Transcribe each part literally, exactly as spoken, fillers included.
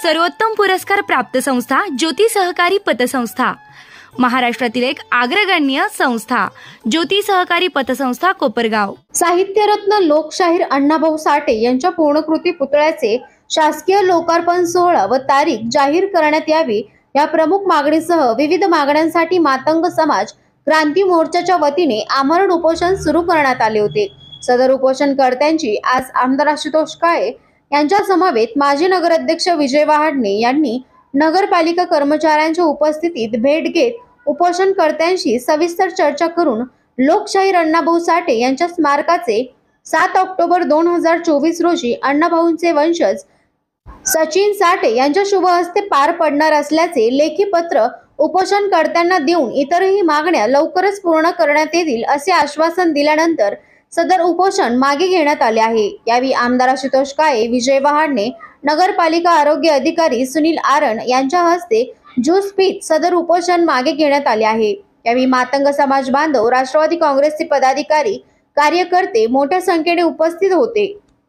सर्वोत्तम पुरस्कार प्राप्त संस्था ज्योती सहकारी पतसंस्था, महाराष्ट्रातील एक अग्रगण्य संस्था ज्योती सहकारी पतसंस्था कोपरगाव। साहित्यरत्न लोकशाहीर अण्णाभाऊ साठे यांच्या पूर्णकृती पुतळ्याचे शासकीय लोकार्पण सोहळा व तारीख जाहीर करण्यात यावी या प्रमुख मागणीसह विविध मागण्यांसाठी मातंग समाज क्रांती मोर्चाच्या वतीने आमरण उपोषण सुरू करण्यात आले होते। सदर उपोषणकर्त्यांची आज आमदार आशुतोष काळे यांच्या समवेत माजी नगराध्यक्ष विजय वहाडणे यांनी नगरपालिका कर्मचाऱ्यांच्या उपस्थितीत भेट घेत उपोषणकर्त्यांशी सविस्तर चर्चा करून लोकशाहीर अण्णाभाऊ साठे यांच्या स्मारकाचे सात ऑक्टोबर दोन हजार चोवीस रोजी अण्णाभाऊंचे वंशज सचिन साठे यांच्या शुभ हस्ते पार पडणार असल्याचे लेखी पत्र उपोषणकर्त्यांना देऊन इतरही मागण्या लवकरच पूर्ण करण्यात येतील असे आश्वासन दिल्यानंतर सदर उपोषण मागे घेण्यात आले आहे। यावेळी आमदार आशुतोष काळे, विजय वहाडणे, नगरपालिका आरोग्य अधिकारी सुनील आरण यांच्या हस्ते ज्यूस पीत सदर उपोषण मागे घेण्यात आले आहे। यावेळी मातंग समाज बांधव, राष्ट्रवादी काँग्रेसचे पदाधिकारी, कार्यकर्ते मोठ्या संख्येने उपस्थित होते।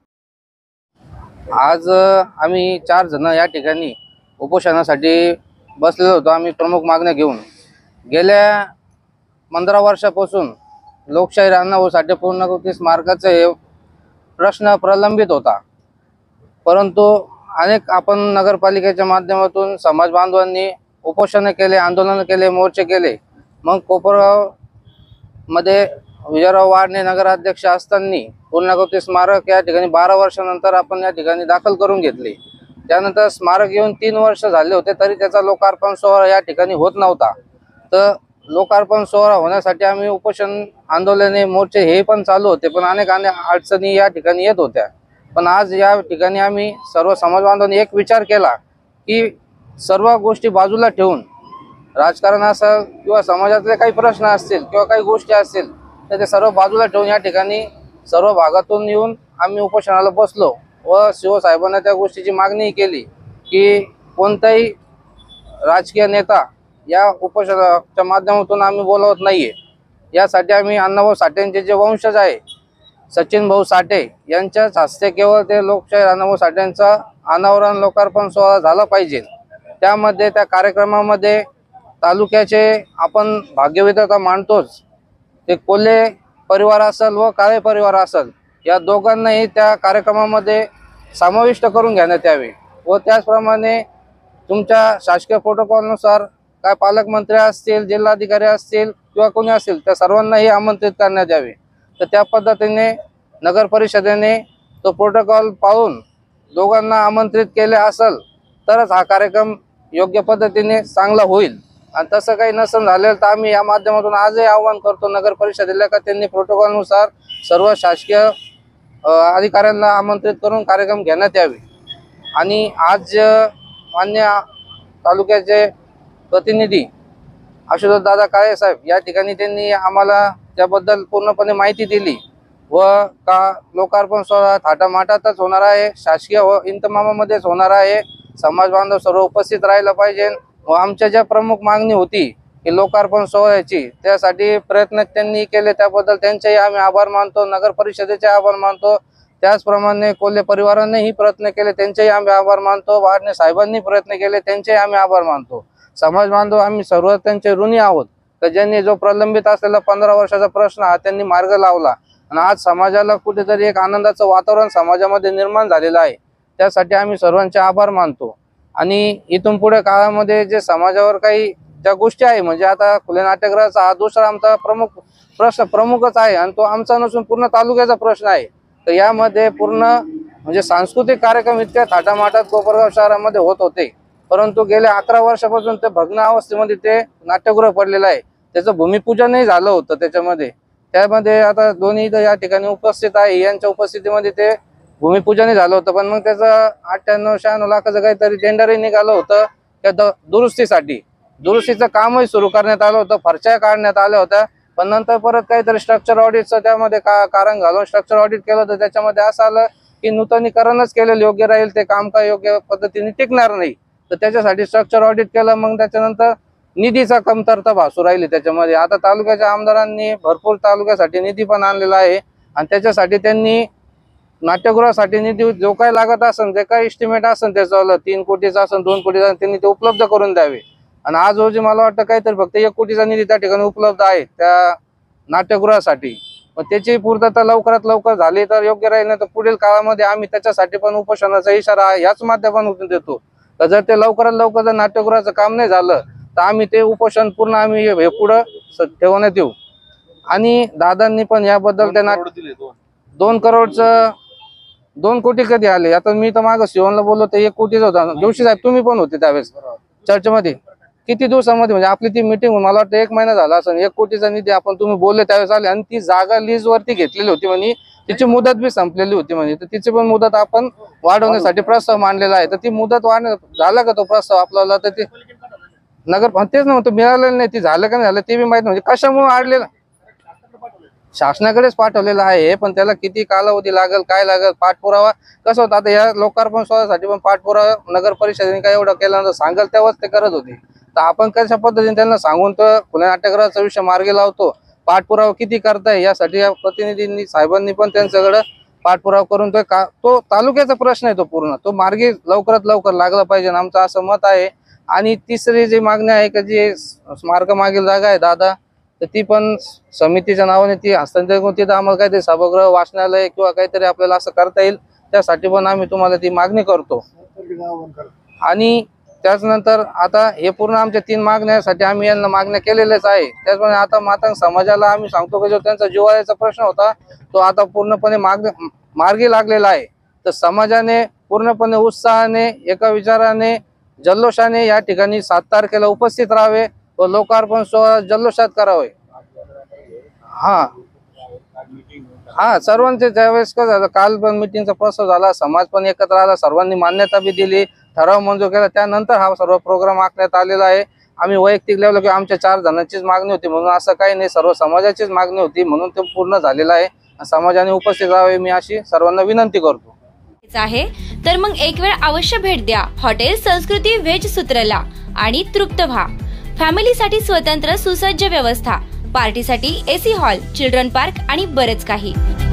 आज आम्ही चार जण या ठिकाणी उपोषणासाठी बसलेलो होतो। आम्ही प्रमुख मागण्या घेऊन गेल्या पंधरा वर्षापासून लोकशाहीर अण्णाभाऊ साठे पूर्णकृती स्मारकाचा हे प्रश्न प्रलंबित होता, परंतु अनेक आपण नगरपालिकेच्या माध्यमातून समाज बांधवांनी उपोषण केले, आंदोलन केले, मोर्चे केले। मग कोपरगाव मध्ये विजयराव वहाडणे नगराध्यक्ष असताना पूर्णकृती स्मारक या ठिकाणी बारा वर्षानंतर आपण या ठिकाणी दाखल करून घेतले। त्यानंतर स्मारक येऊन तीन वर्ष झाले होते तरी त्याचा लोकार्पण सोहळा या ठिकाणी होत नव्हता। तर लोकार्पण सोहळा होण्यासाठी आम्ही उपोषण, आंदोलने, मोर्चे हे पण चालू होते, पण अनेक अनेक अडचणी या ठिकाणी येत होत्या। पण आज या ठिकाणी आम्ही सर्व समाज बांधवांनी एक विचार केला की सर्व गोष्टी बाजूला ठेवून राजकारण असेल किंवा समाजातले काही प्रश्न असतील किंवा काही गोष्टी असतील तर ते सर्व बाजूला ठेवून या ठिकाणी सर्व भागातून येऊन आम्ही उपोषणाला बसलो व शिवसाहेबांना त्या गोष्टीची मागणी केली की कोणताही राजकीय नेता या उपोषणाच्या माध्यमातून आम्ही बोलवत नाहीये। यासाठी आम्ही अण्णाभाऊ साठेंचे जे वंशज आहे सचिन भाऊ साठे यांच्याच हस्ते केवळ ते लोकशाहीर अण्णाभाऊ साठेंचा अनावरण लोकार्पण सोहळा झाला पाहिजे। त्यामध्ये त्या कार्यक्रमामध्ये तालुक्याचे आपण भाग्यविधाता मानतोच, ते कोल्हे परिवार असेल व काळे परिवार असेल या दोघांनाही त्या कार्यक्रमामध्ये समाविष्ट करून घेण्यात यावे व त्याचप्रमाणे तुमच्या शासकीय प्रोटोकॉलनुसार काय पालकमंत्री असतील, जिल्हाधिकारी असतील किंवा कोणी असतील त्या सर्वांनाही आमंत्रित करण्यात यावे। तर त्या पद्धतीने नगर परिषदेने तो प्रोटोकॉल पाळून दोघांना आमंत्रित केले असेल तरच हा कार्यक्रम योग्य पद्धतीने चांगला होईल। आणि तसं काही नसेल झालेलं तर आम्ही या माध्यमातून आजही आवाहन करतो नगर परिषदेला का त्यांनी प्रोटोकॉलनुसार सर्व शासकीय अधिकाऱ्यांना आमंत्रित करून कार्यक्रम घेण्यात यावे। आणि आज मान्य तालुक्याचे प्रतिनिधी आशुतोष दादा काळे साहेब या ठिकाणी त्यांनी आम्हाला त्याबद्दल पूर्णपणे माहिती दिली व का लोकार्पण सोहळा थाटामाटातच होणार आहे, शासकीय व इंतमामामध्येच होणार आहे। समाज बांधव सर्व उपस्थित राहायला पाहिजे व आमच्या ज्या प्रमुख मागणी होती की लोकार्पण सोहळ्याची त्यासाठी प्रयत्न त्यांनी केले, त्याबद्दल त्यांचेही आम्ही आभार मानतो, नगर परिषदेचे आभार मानतो। त्याचप्रमाणे कोल्हे परिवारानेही प्रयत्न केले त्यांचेही आम्ही आभार मानतो, वहाडणे साहेबांनी प्रयत्न केले त्यांचेही आम्ही आभार मानतो। समाज बांधव आम्ही सर्व त्यांचे ऋणी आहोत तर ज्यांनी जो प्रलंबित असलेला पंधरा वर्षाचा प्रश्न हा त्यांनी मार्ग लावला आणि आज समाजाला कुठेतरी एक आनंदाचं वातावरण समाजामध्ये निर्माण झालेलं आहे। त्यासाठी आम्ही सर्वांचे आभार मानतो। आणि इथून पुढे काळामध्ये जे समाजावर काही ज्या गोष्टी आहे म्हणजे आता खुले नाट्यगृहाचा हा दुसरा आमचा प्रमुख प्रश्न प्रमुखच आहे आणि तो आमचा नसून पूर्ण तालुक्याचा प्रश्न आहे। तर यामध्ये पूर्ण म्हणजे सांस्कृतिक कार्यक्रम इतक्या थाटामाटात कोपरगाव शहरामध्ये होत होते, परंतु गेल्या अकरा वर्षापासून ते भग्न अवस्थेमध्ये ते नाट्यगृह पडलेलं आहे। त्याचं भूमिपूजनही झालं होतं त्याच्यामध्ये त्यामध्ये आता दोन्ही या ठिकाणी उपस्थित आहे यांच्या उपस्थितीमध्ये ते भूमिपूजनही झालं होतं, पण मग त्याचं अठ्ठ्याण्णव शहाण्णव लाखाचं काहीतरी टेंडरही निघालं होतं त्या दुरुस्तीसाठी। दुरुस्तीचं कामही सुरू करण्यात आलं होतं, फरच्या काढण्यात आल्या होत्या, पण नंतर परत काहीतरी स्ट्रक्चर ऑडिटचं त्यामध्ये का कारण घालून स्ट्रक्चर ऑडिट केलं तर त्याच्यामध्ये असं आलं की नूतनीकरणच केलेलं योग्य राहील, ते काम काय योग्य पद्धतीने टिकणार नाही। तर त्याच्यासाठी स्ट्रक्चर ऑडिट केलं, मग त्याच्यानंतर निधीचा कमतरता भासू राहिली त्याच्यामध्ये। आता तालुक्याच्या आमदारांनी भरपूर तालुक्यासाठी निधी पण आणलेला आहे आणि त्याच्यासाठी त्यांनी नाट्यगृहासाठी निधी जो काही लागत असेल, जे काही एस्टिमेट असेल त्याचं तीन कोटीचा असेल, दोन कोटीचा, त्यांनी ते उपलब्ध करून द्यावे. आणि आज रोजी मला वाटतं काहीतरी फक्त एक कोटीचा निधी त्या ठिकाणी उपलब्ध आहे त्या नाट्यगृहासाठी. पण त्याची पूर्तता लवकरात लवकर झाली तर योग्य राहील. नाही तर पुढील काळामध्ये आम्ही त्याच्यासाठी पण उपोषणाचा इशारा याच माध्यमातून देतो. तर जर ते लवकरात लवकर जर नाट्यगृहाचं काम नाही झालं तर आम्ही ते उपोषण पूर्ण आम्ही हे पुढं ठेवण्यात येऊ. आणि दादांनी पण याबद्दल त्यांना दोन करोडचं दोन कोटी कधी आले, आता मी तर मागं शिवनला बोललो तर एक कोटीच होता. जोशी साहेब तुम्ही पण होते त्यावेळेस चर्चेमध्ये. किती दिवसामध्ये म्हणजे आपली ती मिटिंग मला वाटतं एक महिना झाला असं. एक कोटीचा निधी आपण तुम्ही बोलले त्यावेळेस आले. आणि ती जागा लीज वरती घेतलेली होती म्हणे, तिची मुदत बी संपलेली होती म्हणे. तर तिची पण मुदत आपण वाढवण्यासाठी प्रस्ताव मांडलेला आहे. तर ती मुदत वाढ झाला का तो प्रस्ताव आपल्याला? तर ते नगर तेच नव्हतं मिळालेलं नाही. ती झालं का नाही झालं ते बी माहित म्हणजे कशामुळे आडलेलं शासनाकडेच पाठवलेलं आहे. पण त्याला किती कालावधी लागेल, काय लागेल, पाठपुरावा कसं होतं. आता या लोकार्पण सोहळ्यासाठी पण पाठपुरावा नगर परिषदेने काय एवढं केल्यानंतर सांगेल तेव्हाच ते करत होते. तर आपण कशा पद्धतीने त्यांना सांगून तर पुणे नाट्यगृहाचा विषय मार्गी लावतो, पाठपुरावा किती करताय यासाठी या प्रतिनिधींनी साहेबांनी पण त्यांच्याकडे पाठपुरावा करून तो का तो तालुक्याचा प्रश्न आहे तो पूर्ण तो मार्गी लवकरात लवकर लागला पाहिजे आमचं असं मत आहे. आणि तिसरी जी मागणी आहे की जी स्मारक मागील जागा आहे दादा, तर ती पण समितीच्या नावाने ती हस्तांतरित करून तिथं आम्हाला काहीतरी सभागृह, वाचनालय किंवा काहीतरी आपल्याला असं करता येईल त्यासाठी पण आम्ही तुम्हाला ती मागणी करतो. आणि त्याचनंतर आता हे पूर्ण आमच्या तीन मागण्यासाठी आम्ही यांना मागण्या केलेल्याच आहे. त्याचप्रमाणे आता मातंग समाजाला आम्ही सांगतो की जो त्यांचा जिव्हाळ्याचा प्रश्न होता तो आता पूर्णपणे मार्ग मार्गी लागलेला आहे. तर समाजाने पूर्णपणे उत्साहाने, एका विचाराने, जल्लोषाने या ठिकाणी सात तारखेला उपस्थित राहावे व लोकार्पण सोहळा जल्लोषात करावे. हा हा सर्वांचे ज्यावेळेस कसं झालं, काल पण मिटिंगचा प्रस्ताव झाला, समाज पण एकत्र आला, सर्वांनी मान्यता बी दिली, ठराव मंजूर केला, त्यानंतर हा सर्व प्रोग्राम आखण्यात आलेला आहे. आम्ही वैयक्तिक लेवल किंवा आमच्या चार जणांचीच मागणी होती म्हणून असं काही नाही, सर्व समाजाचीच मागणी होती म्हणून ते पूर्ण झालेलं आहे. समाजाने उपस्थित राहावे मी अशी सर्वांना विनंती करतो. आहे तर मग एक वेळ अवश्य भेट द्या हॉटेल संस्कृती व्हेज सूत्रला आणि तृप्त व्हा. फॅमिलीसाठी स्वतंत्र सुसज्ज व्यवस्था, पार्टीसाठी एसी हॉल, चिल्ड्रन पार्क आणि बरेच काही.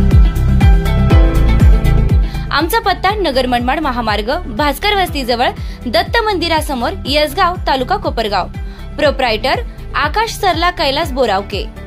आमचा पत्ता नगर मनमाड महामार्ग, भास्कर वस्ती जवळ, दत्त मंदिरासमोर, यसगाव, तालुका कोपरगाव. प्रोप्रायटर आकाश सरला कैलास बोरावके.